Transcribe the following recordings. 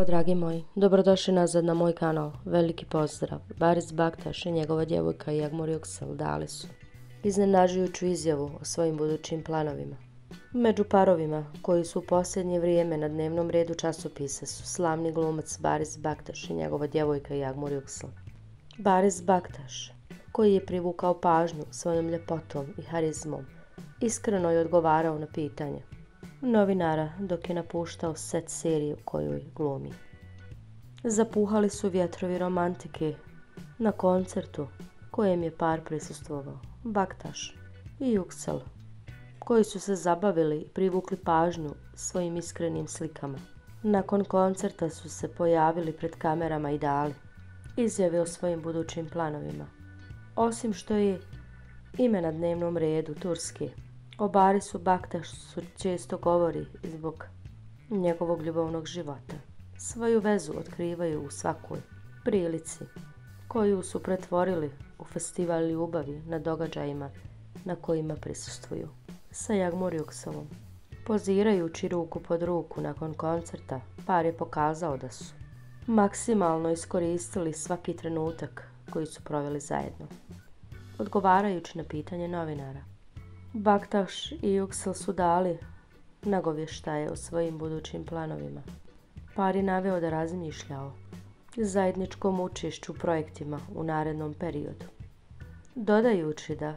Zdravo dragi moji, dobrodošli nazad na moj kanal, veliki pozdrav. Baris Baktaš i njegova djevojka Jagmur Yüksel dali su iznenađujuću izjavu o svojim budućim planovima. Među parovima koji su u posljednje vrijeme na dnevnom redu časopisa su slavni glumac Baris Baktaš i njegova djevojka Jagmur Yüksel. Baris Baktaš, koji je privukao pažnju svojom ljepotom i harizmom, iskreno je odgovarao na pitanje novinara dok je napuštao set serije u kojoj glumi. Zapuhali su vjetrovi romantike na koncertu kojem je par prisustvovao, Baktaš i Yüksel, koji su se zabavili i privukli pažnju svojim iskrenim slikama. Nakon koncerta su se pojavili pred kamerama i dali izjave o svojim budućim planovima. Osim što je ime na dnevnom redu Turske, o Barisu Baktašu često govori zbog njegovog ljubavnog života. Svoju vezu otkrivaju u svakoj prilici koju su pretvorili u festival ljubavi na događajima na kojima prisustvuju. Sa Jagmur Yükselom, pozirajući ruku pod ruku nakon koncerta, par je pokazao da su maksimalno iskoristili svaki trenutak koji su proveli zajedno. Odgovarajući na pitanje novinara, Baktaš i Yüksel su dali nagovještaje o svojim budućim planovima. Par je naveo da razmišlja o zajedničkom učešću u projektima u narednom periodu, dodajući da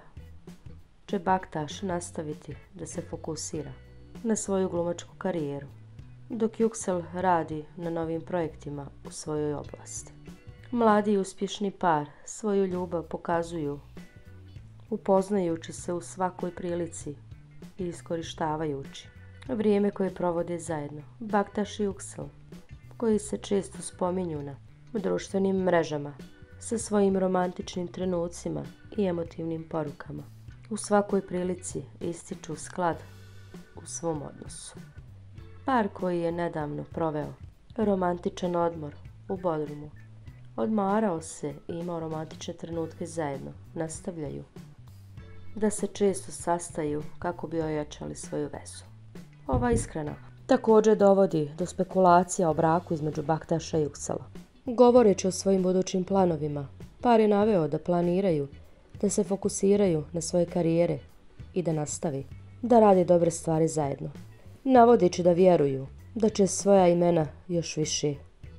će Baktaš nastaviti da se fokusira na svoju glumačku karijeru, dok Yüksel radi na novim projektima u svojoj oblasti. Mladi i uspješni par svoju ljubav pokazuju upoznajući se u svakoj prilici i iskorištavajući vrijeme koje provode zajedno. Baktaš i Yüksel, koji se često spominju na društvenim mrežama sa svojim romantičnim trenucima i emotivnim porukama, u svakoj prilici ističu sklad u svom odnosu. Par koji je nedavno proveo romantičan odmor u Bodrumu, odmarao se i imao romantične trenutke zajedno, nastavljaju da se često sastaju kako bi ojačali svoju vezu. Ova iskrena također dovodi do spekulacija o braku između Baktaša i Yüksela. Govoreći o svojim budućim planovima, par je naveo da planiraju da se fokusiraju na svoje karijere i da nastavi da rade dobre stvari zajedno, navodeći da vjeruju da će svoja imena još više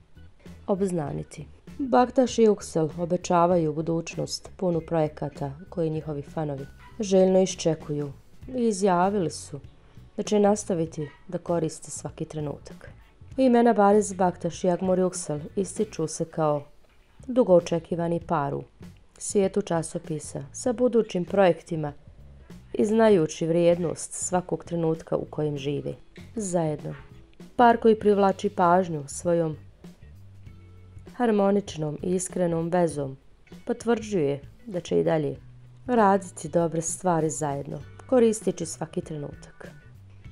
obznaniti. Baktaš i Yüksel obećavaju budućnost punu projekata koji njihovi fanovi željno iščekuju i izjavili su da će nastaviti da koriste svaki trenutak. Imena Baris Baktaš i Jagmur Yüksel ističu se kao dugo očekivani par u svijetu časopisa sa budućim projektima i znajući vrijednost svakog trenutka u kojem žive zajedno. Par koji privlači pažnju svojom harmoničnom i iskrenom vezom potvrđuje da će i dalje raditi dobre stvari zajedno, koristeći svaki trenutak.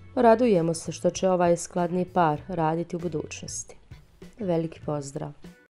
Radujemo se što će ovaj skladni par raditi u budućnosti. Veliki pozdrav!